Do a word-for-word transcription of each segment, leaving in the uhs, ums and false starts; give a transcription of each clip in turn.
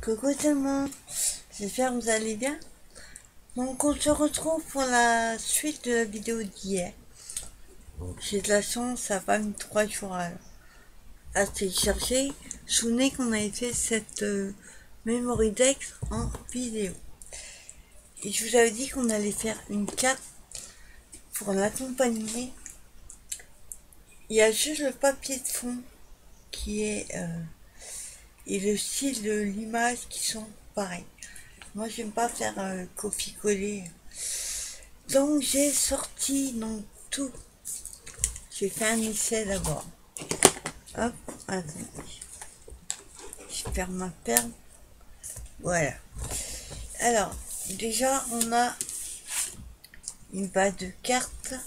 Coucou tout le monde, j'espère que vous allez bien. Donc on se retrouve pour la suite de la vidéo d'hier. J'ai de la chance, ça va mis trois jours à, à télécharger. Souvenez qu'on avait fait cette euh, memory dex en vidéo. Et je vous avais dit qu'on allait faire une carte pour l'accompagner. Il y a juste le papier de fond qui est... Euh, et le style de l'image qui sont pareils. Moi j'aime pas faire euh, copier-coller. Donc j'ai sorti donc tout. J'ai fait un essai d'abord. Hop, attendez. Je perds ma perle. Voilà. Alors, déjà on a une base de cartes.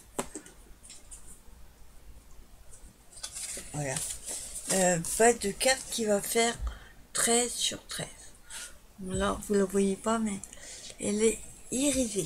Voilà. Euh, base de cartes qui va faire treize sur treize. Là, vous ne le voyez pas, mais elle est irisée.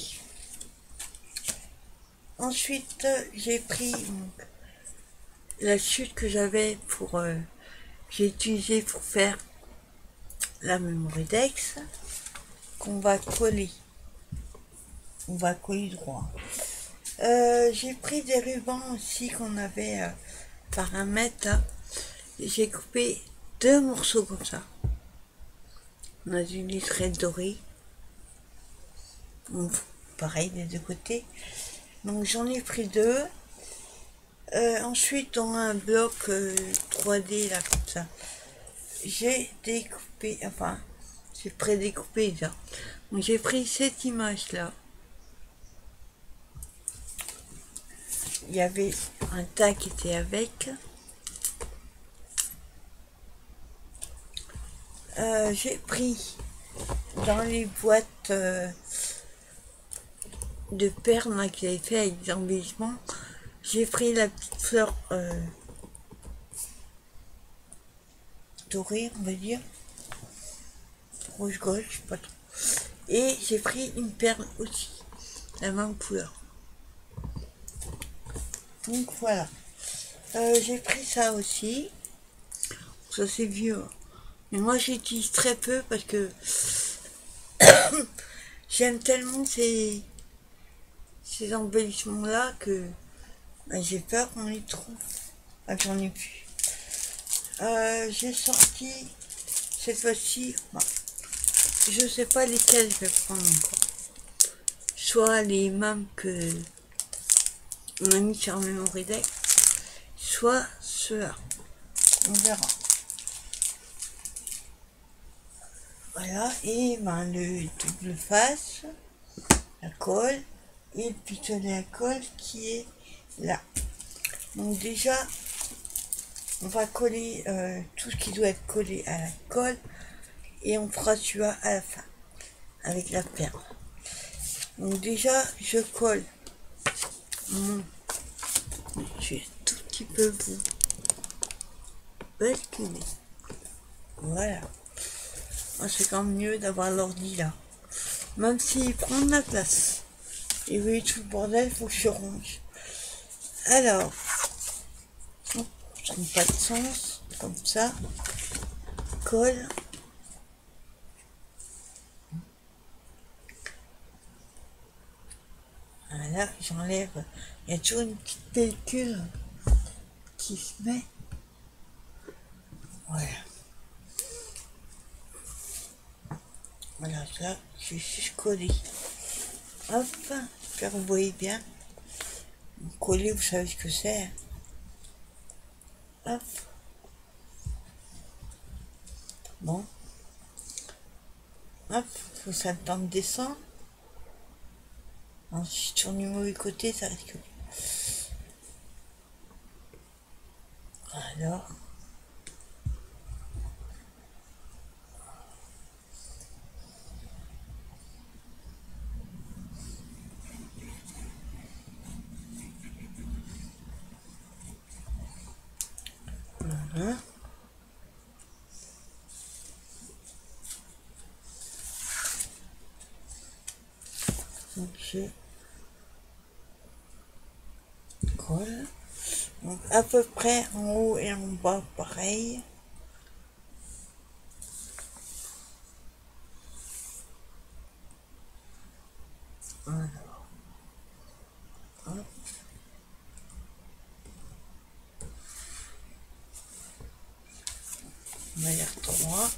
Ensuite, j'ai pris donc, la chute que j'avais pour... Euh, j'ai utilisé pour faire la memory dex, qu'on va coller. On va coller droit. Euh, j'ai pris des rubans aussi qu'on avait euh, par un mètre. J'ai coupé deux morceaux comme ça. On a une liserette dorée. Donc, pareil des deux côtés. Donc j'en ai pris deux. Euh, ensuite, dans un bloc euh, trois D là comme ça, j'ai découpé, enfin, j'ai pré-découpé déjà. Donc j'ai pris cette image là. Il y avait un tas qui était avec. Euh, j'ai pris dans les boîtes euh, de perles là, qu'ils avaient fait avec des embellissements. J'ai pris la petite fleur euh, dorée, on va dire. Rouge-gauche, je sais pas trop. Et j'ai pris une perle aussi, la même couleur. Donc voilà. Euh, j'ai pris ça aussi. Ça c'est vieux. Mais moi j'utilise très peu parce que j'aime tellement ces, ces embellissements là que ben, j'ai peur qu'on les trouve. Ah, j'en ai plus. Euh, j'ai sorti cette fois-ci. Bon, je sais pas lesquels je vais prendre encore. Soit les mêmes que on a mis sur memory dex, soit ceux-là. On verra. Voilà, et ben le double face, la colle, et le pistolet à colle qui est là. Donc déjà, on va coller euh, tout ce qui doit être collé à la colle, et on fera celui-là à la fin, avec la perle. Donc déjà, je colle mon... Je vais un tout petit peu vous basculer. Voilà. C'est quand même mieux d'avoir l'ordi là. Même s'il prend de la place. Et oui, tout le bordel, faut que je range. Alors, ça n'a pas de sens. Comme ça. Colle. Voilà, j'enlève. Il y a toujours une petite pellicule qui se met. Voilà. Voilà, là, je suis juste collé. Hop, j'espère que vous voyez bien. Coller, vous savez ce que c'est. Hop. Bon. Hop, faut ça le temps de descendre. Ensuite, je tourne du mauvais côté, ça risque. Alors. Voilà. Donc je colle. Donc à peu près en haut et en bas pareil. Alors, hop. On va dire trois.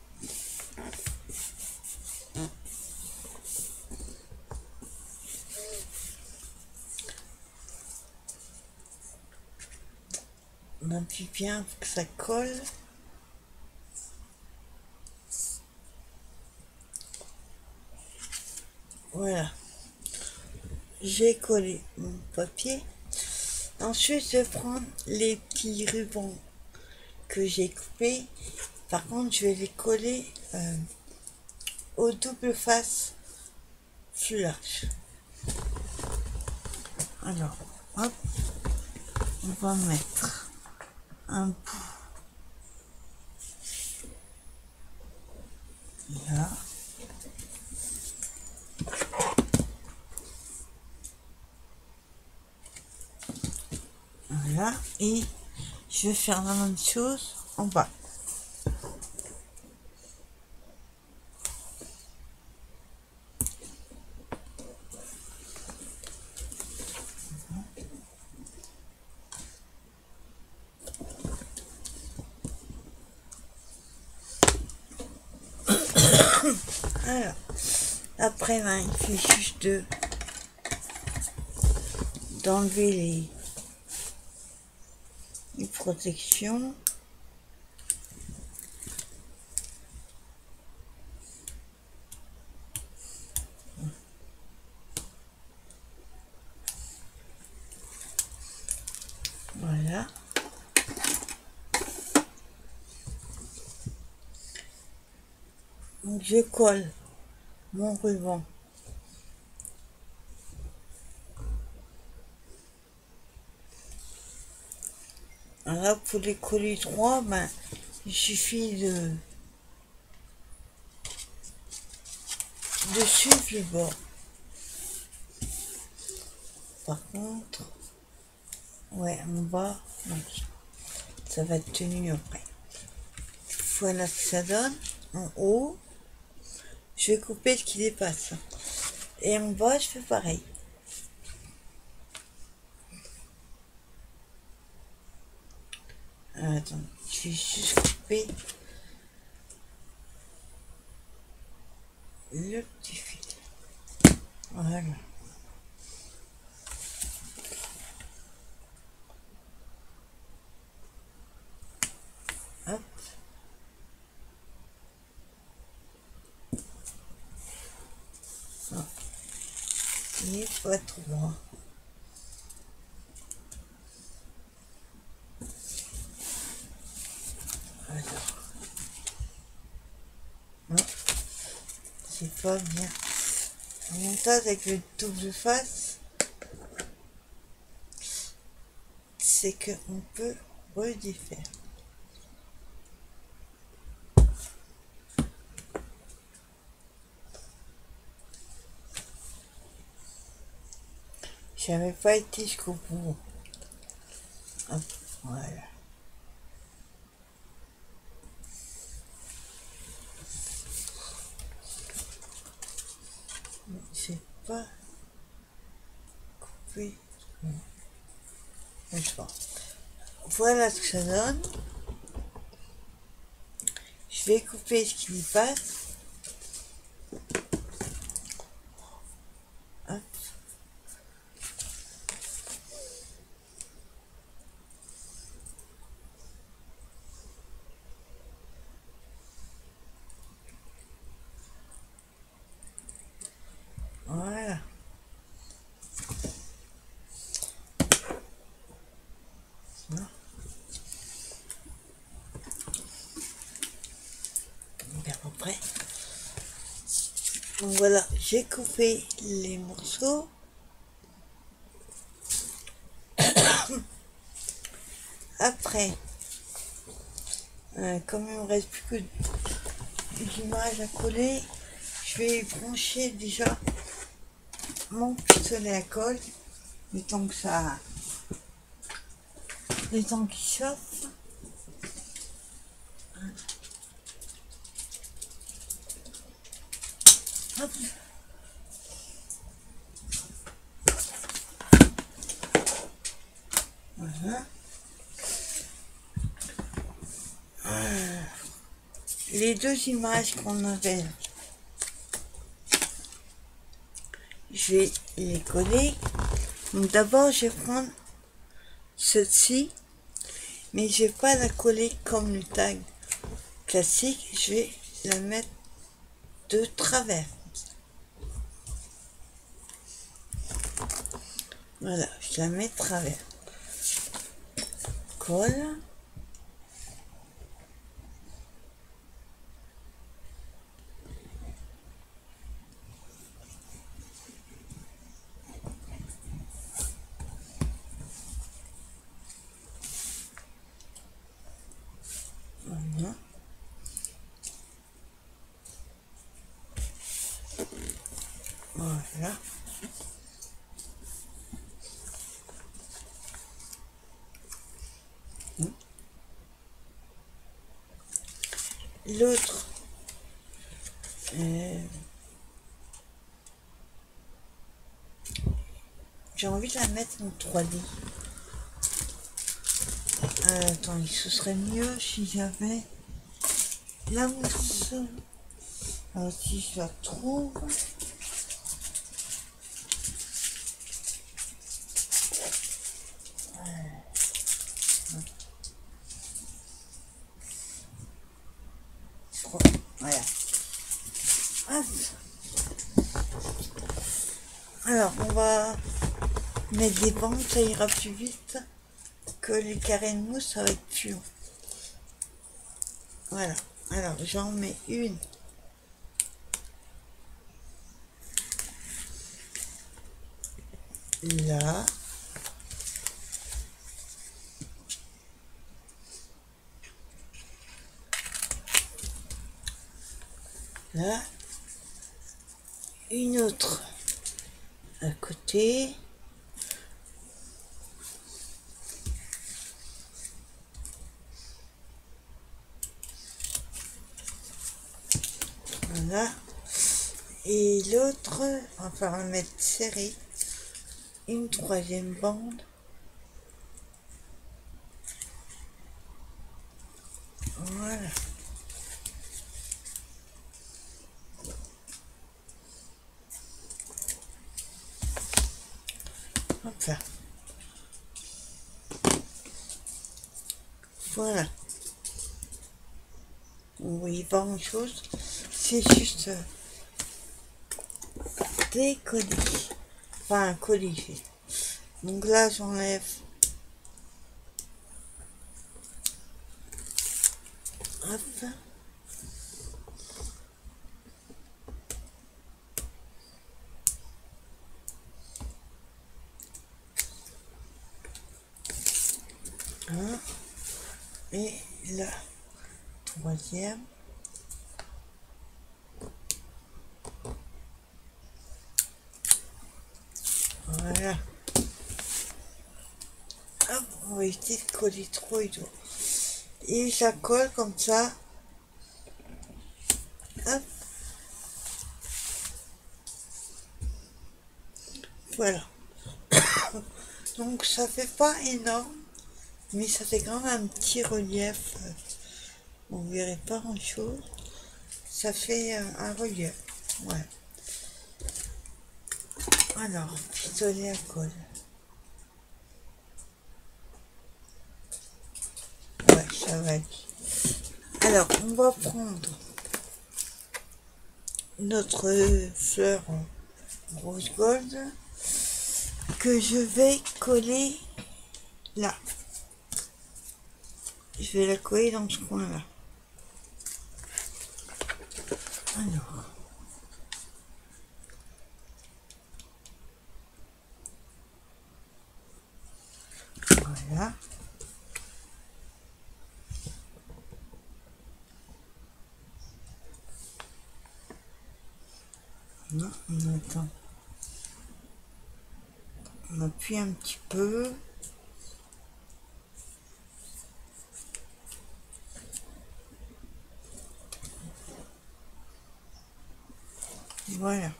On appuie bien pour que ça colle. Voilà. J'ai collé mon papier. Ensuite, je vais prendre les petits rubans que j'ai coupés. Par contre, je vais les coller euh, au double face plus large. Alors, hop, on va mettre un bout là. Voilà, et je vais faire la même chose en bas. Alors, après, ben, il fait juste de d'enlever les, les protections. Voilà. Donc je colle mon ruban là. Pour les coller droit, ben, il suffit de de suivre le bord. Par contre, ouais, en bas, donc, ça va être tenu après. Voilà ce que ça donne. En haut, je vais couper ce qui dépasse. Et en bas, je fais pareil. Attends, je vais juste couper le petit fil. Voilà. Hop. Non. Il n'est pas droit. Alors. Non. C'est pas bien. Le montage avec le double face, c'est qu'on peut redéfaire. J'avais pas été jusqu'au bout. Hop, voilà. J'ai pas coupé. Voilà ce que ça donne. Je vais couper ce qui lui passe. Hop. Voilà. Non. Bien à peu près. Donc voilà, j'ai coupé les morceaux. Après, euh, comme il me reste plus que d'image à coller, je vais brancher déjà mon pistolet à colle, le temps que ça, le temps qu'il chauffe. Hop. les deux images qu'on avait là. Je vais les coller. Donc d'abord je vais prendre celle-ci, mais je vais pas la coller comme le tag classique, je vais la mettre de travers. Voilà, je la mets de travers. Colle. Voilà. Voilà. L'autre, euh, j'ai envie de la mettre en trois D. Euh, attendez, ce serait mieux si j'avais la mousse. Alors si je la trouve. Voilà. Hop. Alors, on va mettre des bandes, ça ira plus vite que les carrés de mousse, ça va être plus long. Voilà. Alors, j'en mets une. Là. Là. Une autre à côté. Voilà. Et l'autre, enfin, on va mettre serré. Une troisième bande. Voilà. Hop là. Voilà. Vous voyez pas grand chose. C'est juste euh, des colis. Enfin, un colis. Donc là, j'enlève. Hop. Un. Et la troisième. Voilà. Hop, on va éviter de coller trop et tout. Et ça colle comme ça. Hop. Voilà. Donc ça fait pas énorme, mais ça fait quand même un petit relief. Vous verrez pas grand chose. Ça fait euh, un relief. Ouais. Alors, pistolet à colle. Ouais, ça va aller. Alors, on va prendre notre fleur rose gold que je vais coller là. Je vais la coller dans ce coin-là. Alors. Voilà. Non, on attend. On appuie un petit peu. Voilà.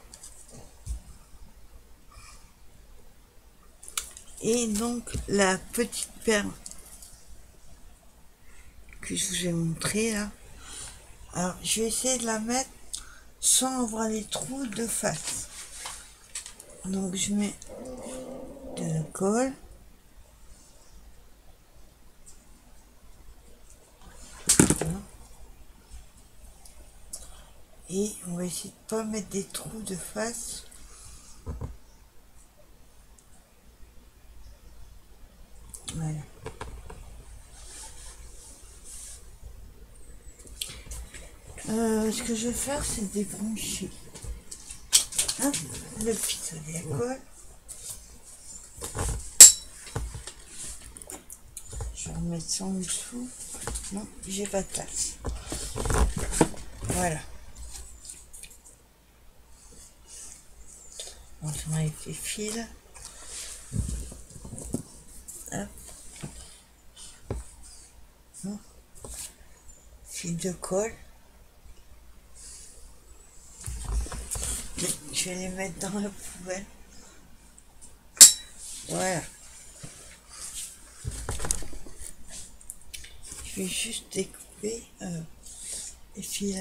Et donc la petite perle que je vous ai montré là, Alors, je vais essayer de la mettre sans avoir les trous de face. Donc, je mets de la colle. Voilà. Et on va essayer de pas mettre des trous de face. Voilà. Euh, ce que je vais faire, c'est débrancher hein, le pistolet à colle. Je vais remettre ça en dessous. Non, j'ai pas de place. Voilà. On va avec les fils. Hop. Hop. Fil de colle. Je vais les mettre dans la poubelle. Voilà. Je vais juste découper euh, les fils.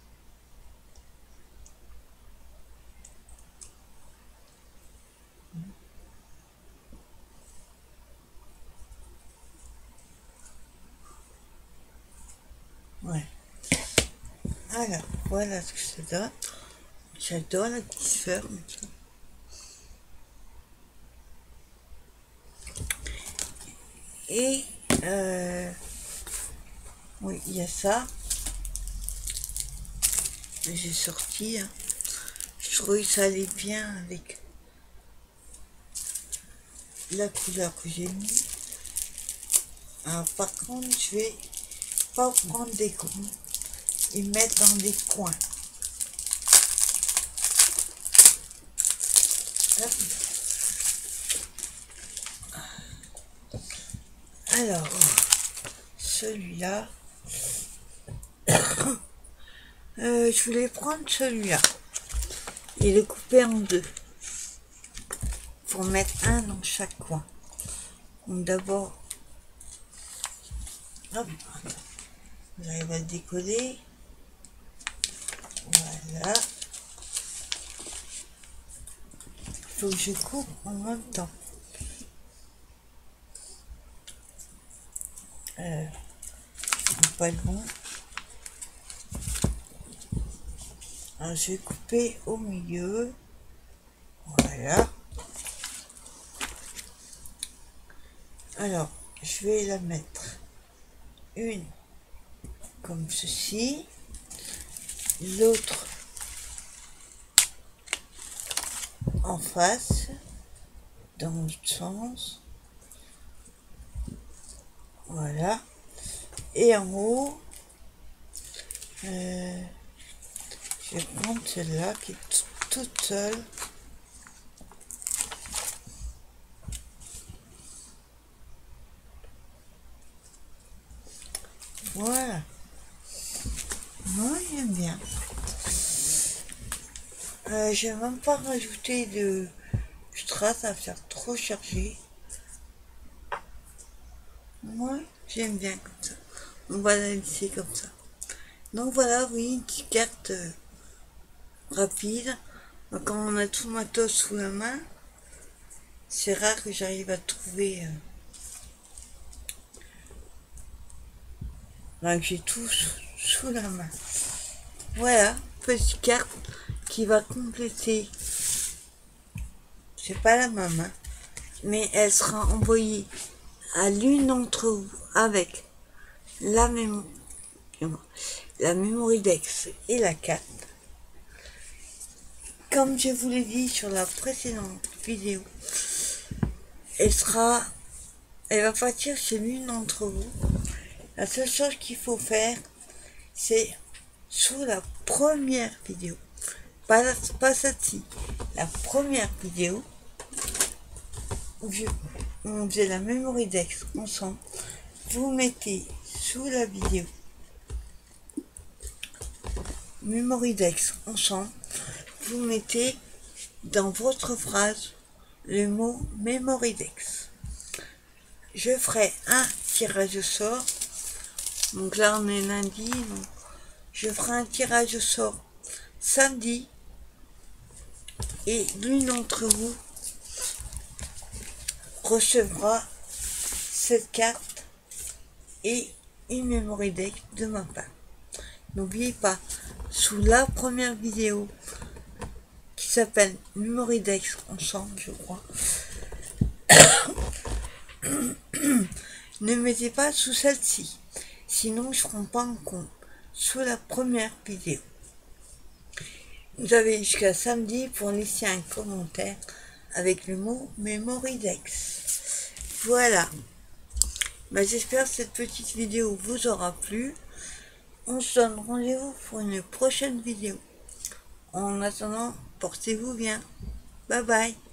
Ouais. Alors, voilà ce que ça donne. J'adore la petite ferme. Et euh, oui, il y a ça. J'ai sorti. Hein. Je trouvais que ça allait bien avec la couleur que j'ai mis. Alors, par contre, je vais pas prendre des gros et mettre dans des coins. Hop. Alors, celui-là, euh, je voulais prendre celui-là et le couper en deux pour mettre un dans chaque coin. Donc d'abord, hop, j'arrive à le décoller. Voilà. Il faut que je coupe en même temps. Euh, c'est pas le bon. Alors, je vais couper au milieu. Voilà. Alors, je vais la mettre une comme ceci, l'autre en face, dans l'autre sens. Voilà. Et en haut, euh, je vais prendre celle-là qui est toute seule. Voilà. Moi, j'aime bien. Euh, je vais même pas rajouter de strass, ça va faire trop chargé. Moi, j'aime bien comme ça. On va la laisser comme ça. Donc voilà, oui, une petite carte euh, rapide. Donc, quand on a tout le matos sous la main, c'est rare que j'arrive à trouver... Euh, ben, que j'ai tout sous, sous la main. Voilà, petite carte qui va compléter. C'est pas la même, hein, mais elle sera envoyée à l'une d'entre vous avec la mémoire, la Mémoridex et la carte. Comme je vous l'ai dit sur la précédente vidéo, elle sera, elle va partir chez l'une d'entre vous. La seule chose qu'il faut faire, c'est sous la première vidéo, pas, la, pas celle-ci, la première vidéo, où je, on faisait la Mémoridex ensemble, vous mettez sous la vidéo Mémoridex ensemble, vous mettez dans votre phrase le mot Mémoridex. Je ferai un tirage au sort. Donc là on est lundi, donc je ferai un tirage au sort samedi et l'une d'entre vous recevra cette carte et une memory deck de ma part. N'oubliez pas, sous la première vidéo qui s'appelle Memory Deck ensemble, je crois, ne mettez pas sous celle-ci, sinon je ne prends pas en compte. Sous la première vidéo. Vous avez jusqu'à samedi pour laisser un commentaire avec le mot Memory Dex. Voilà. Ben, j'espère que cette petite vidéo vous aura plu. On se donne rendez-vous pour une prochaine vidéo. En attendant, portez-vous bien. Bye bye.